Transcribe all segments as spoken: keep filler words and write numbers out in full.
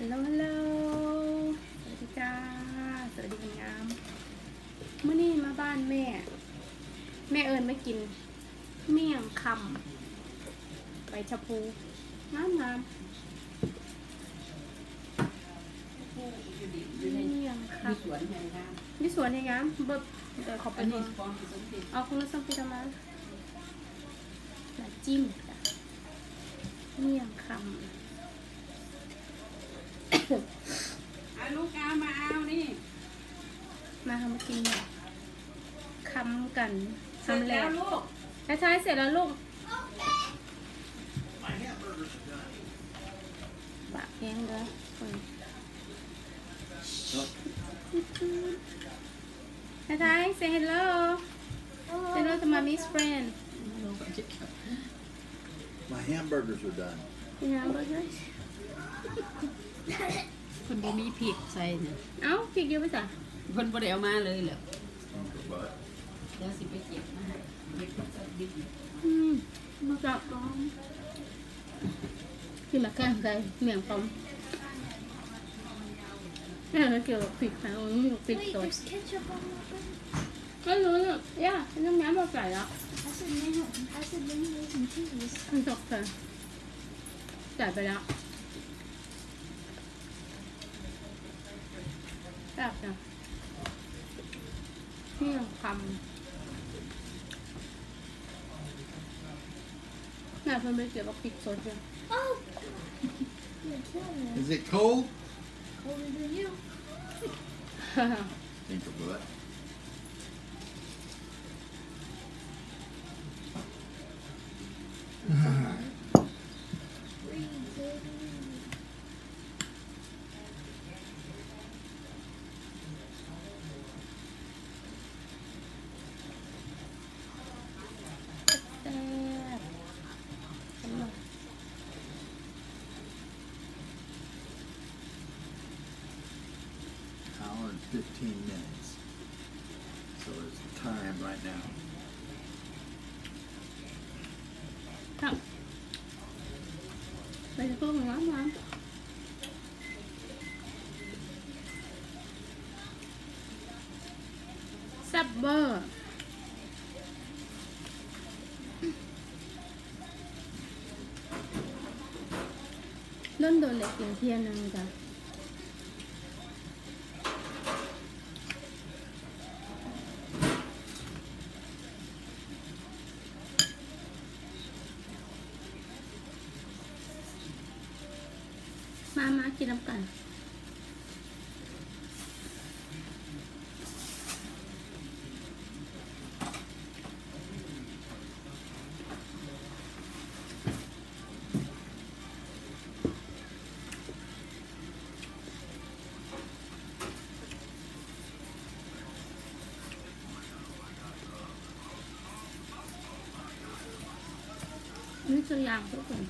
ฮัลโหลฮัลโหลสวัสดีจ้าสวัสดีงามเมื่อนี้มาบ้านแม่แม่เอิญไม่กินเมี่ยงคำใบชะพูงามงามเมี่ยงคำนี่สวนยังงามเบิบเดี๋ยวขอไปดูเอาคุณรู้สึกพิจารณาน้ำจิ้มเมี่ยงคำเอาลูกเอามาเอานี่มาทำมากินคำกันทำแล้วลูกใช้เสร็จแล้วลูกบะแห้งเลยใช้ใช้ say hello say hello to mommy's friend My hamburgers are done. hamburgers คนบ่มีพริกใส่เนี่ยเอ้าพริกเยอะไปจ้ะคนบ่ได้เอามาเลยเหรอเดี๋ยวสิไปเก็บมาให้เก็บสักดิบอืมมาจับกองกินมาแก้มใจเมี่ยงคำแม่เกี่ยวกับพริกนะมันมีพริกสดก็รู้เนี่ยย่าน้ำน้ำมาใส่แล้วมันตกใส่ใส่ไปแล้วแบบนี้เมี่ยงคำน่าเพิ่มไปเกี่ยวกับพริกสดเลย Is it cold? Colder than you. Think of it. Hour and fifteen minutes. So it's time right now. ครับไปก็ร้อนร้อนแซ่บเบอร์เริ่มโดนเด็กกินเที่ยงนึงจ้ะมามากินน้ำกันนี่ตัวอย่างทุกคน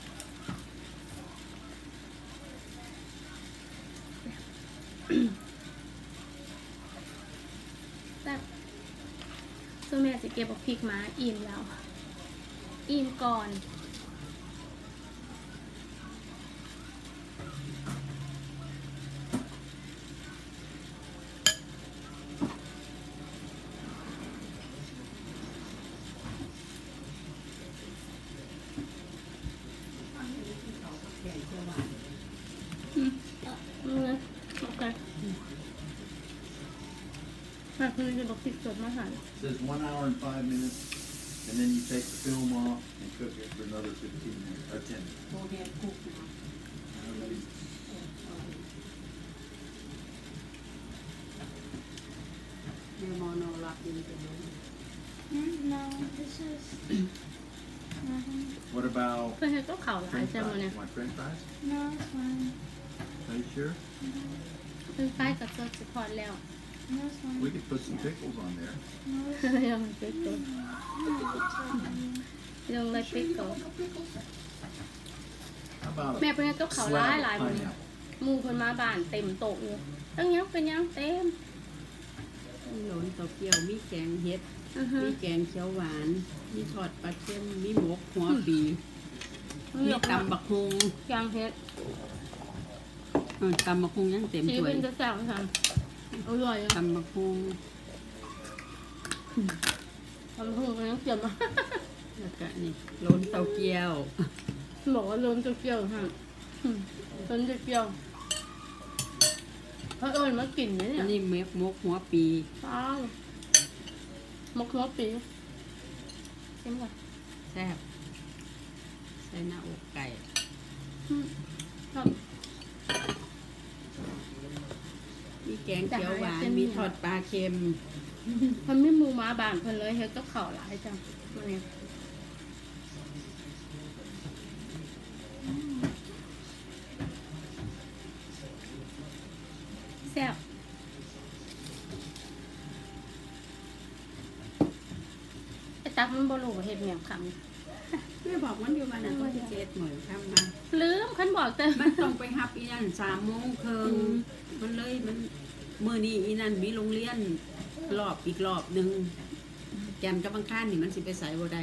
แต่ตัวแม่จะเก็บเอาพริกมาอิ่มแล้วอิ่มก่อนอืมโอเคแบบนี้จะบอกพริกสดมาหั่น It says one hour and five minutes, and then you take the film off and cook it for another fifteen minutes or ten minutes. โบเฮ็ดคุกนะเดี๋ยวมอโนรับยินไปเลย No, this is nothing. What about เพื่อให้ก็เข่าหลาย French จังเลย fries? Want French fries? No, it's fine. Are you sure? เป็นไฟกับตัวสปอร์ตแล้ว No, it's fine. We could put some pickles on there. No, it's ยังเป็นตัว fine. ยังเลยปิกโต How about แม่เป็นไงก็เข่าหลายหลายหมด pineapple? มูคนมาบ้านเต็มโต๊ะอยู่ตั้งยังเป็นยังเต็มมีหลนเต้าเกี๊ยวมีแกงเฮ็ดอือฮึมีแกงเขียวหวาน มีทอดปลาเค็มมีหมกหัวปีมีตำบักฮงยางเฮ็ดเออตำมะคุงยังเต็มชีถ้วยวิตจะแซ่บค่ะอร่อยอ่ะตำมะคุงทำหุ่นยังเกี่ยวมาแล้วก็นี่ล้นเต้าเกี้ยวบอกว่าล้นจะเกี่ยวค่ะล้นจะเกี่ยวเพราะเอิญมากินเนี่ยอันนี้เม็ดมกหัวปีอ้าวมกหัวปีชิมก่อนแซ่บใส่หน้าอกไก่ครับมีแกงเขียวหวานมีทอดปลาเค็มมันไม่มูมาบานเพิ่นเลยเฮ็ดก็เข่าหลายจังมาเนี่ยแซ่บไอ้ตักมันบ่รู้ว่าเฮ็ดเมียงคำแม่บอกมันอยู่มาน่ะต้องเจ็ดหน่วยทำมาลืมคันบอกแต่มันต้องไปฮับอีนั่นสามโมงครึ่งอืมมันเลยมันมื้อนี้อีนั่นมีโรงเรียนรอบอีกรอบหนึ่งแกนกับบังคันนี่มันสิไปใส่บ่ได้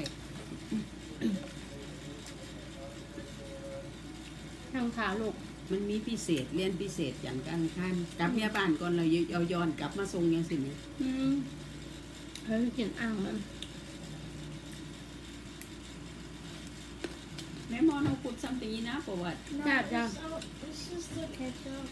ทางขาลูกมันมีพิเศษเรียนพิเศษอย่างกันคันกลับเมียบ้านก่อนเราเอาย้อนกลับมาส่งยังสิเนี่ยอืมเฮ้ยกินอ่างมันแม่มอนเอาพูด something enough or what No, Yeah, it's, yeah. oh, it's just the ketchup.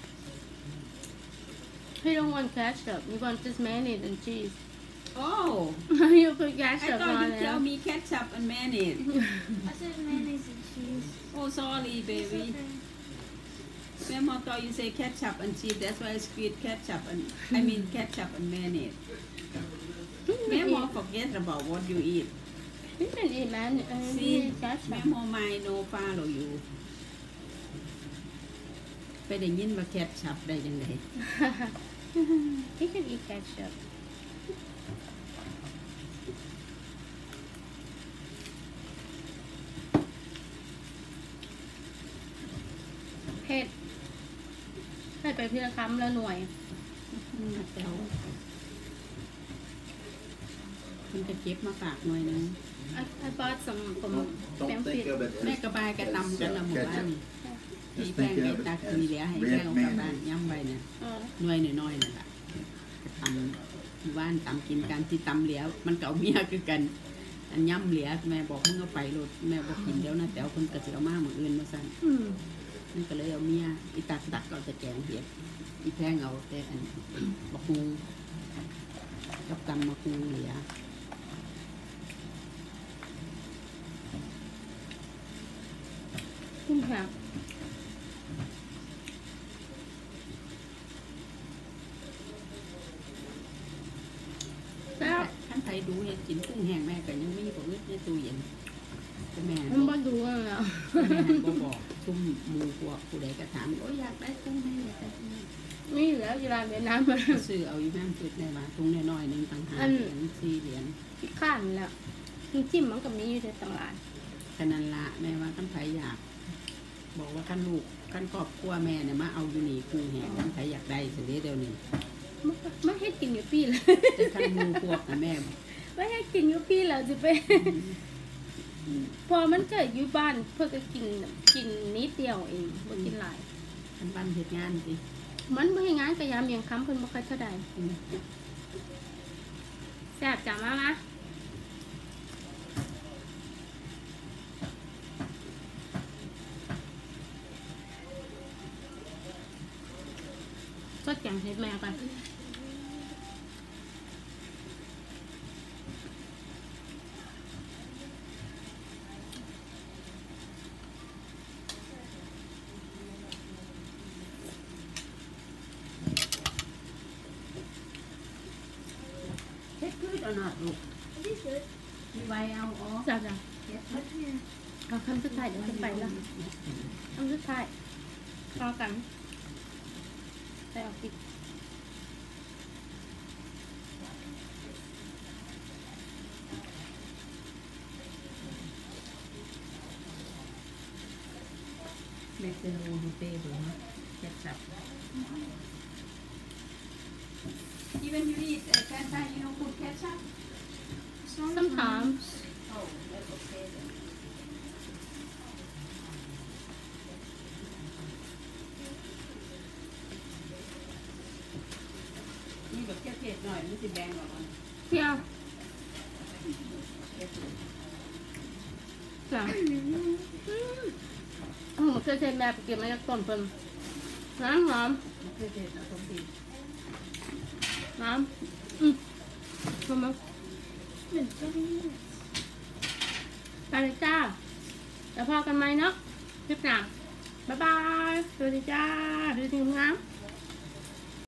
He don't want ketchup. You want just mayonnaise and cheese. oh You put I ketchup thought on you tell it. me ketchup and mayonnaise I said mayonnaise and cheese. oh sorry It's baby okay. แม่มอนthought you say ketchup and cheese that's why I squeeze ketchup and I mean ketchup and mayonnaise แม่มอน forget about what you eat You can eat man. Uh, See, you eat แม่ ketchup. มอน my no follow you ไปได้ยินว่า ketchup ได้ยังไง You can eat ketchup. เผ็ดให้ไปทีละคำละหน่วยอืมแต่วมันจะเก็บมาฝากหน่อยนึง I, I bought some from Don't, don't Bamfit. think of it แม่ as, กระบายกระตำกันละหมู่บ้านนี่ Just มีแป้ง think เม็ด of it ตัก as มีเหลือให้แป้ง red เอากลับบ้าน mayonnaise. ย่ำไว้เนี่ยเออหน่วยน้อยๆนั่นแหละกระตำหมู่บ้านตำกินกันที่ตำเหลียวมันเก่าเมียคือกัน อันย่ำเหลียแม่บอกมึงเอาไปโลดแม่บอกกินเดี๋ยวนะแต่วคนกระเสียวมากเหมือนอื่นมาสั่นอืมนั่นก็เลยเอาเมียอีตักตักก็จะแกงเห็ดอีแพงเอาแต่อันบะคุงกับตำมะคุงเหลียขึ้นแพงแล้วท่านไทยดูเห็ดกินกุ้งแห้งแม่ก็ยังไม่บอกเลือดในตู้เย็นแต่แม่มันบมาอกดูกันแล้วแม่ก็บอกซุ่มหมูพวกผู้ใดก็ถามโอ้ยอยากได้กุ้งแห้งอยากได้กุ้งแห้งนี่อยู่แล้วอยู่ร้านเวียดนามมันซื้อเอาอีแม่จุดในบ้านตุ้งน้อยๆหนึ่งต่างหากอันเหรียญสี่เหรียญที่ข้านแล้วน้ำจิ้มมันก็มีอยู่ในตลาดแค่นั้นละแม่ว่าท่านไทยอยาก บอกว่าท่านลูกท่านครอบครัวแม่เนี่ยมาเอาอยู่นี่กุ้งแห้งท่านไทยอยากได้สิเดี๋ยวนี้ไม่ไม่ให้กินอยู่ปีเลยแต่ท่านหมูพวกนะแม่ไม่ให้กินอยู่ปีแล้วจะไป พอมันเกิดอยู่บ้านเพื่อก็กินกินนิดเดียวเองไม่กินหลายท่านบ้านเหตุงานสิมันไม่ให้งานกระยำเมียงคำเพิ่นบ่ค่อยเท่าใดแซ่บจังมากนะก็แกงเห็ดแม่กันเฮ็ดคือตลอดลูก This is good. มีไว้เอาอ๋อแซ่บจัง But here. เอาคำสุดท้ายเดี๋ยวจะไปแล้วคำสุดท้ายรอกันใส่ออกปิดเมกเซโนดูเต้ดูนะเจ็ดสับ Even you eat uh, ketchup, you don't put ketchup? Sometimes. Oh, that's okay then. สิแบงหรอวะเที่ยวจ้ะอืมเคยเซ็นแบบเก็บมาจากต้นเพิ่นน้ำหอมมันเคยเจอสมดีน้ำอืมมามา It's twenty minutes. ไปเลยจ้าแล้วพอกันไหมเนาะคลิปหน้าบ๊ายบายสวัสดีจ้าดูดีงาม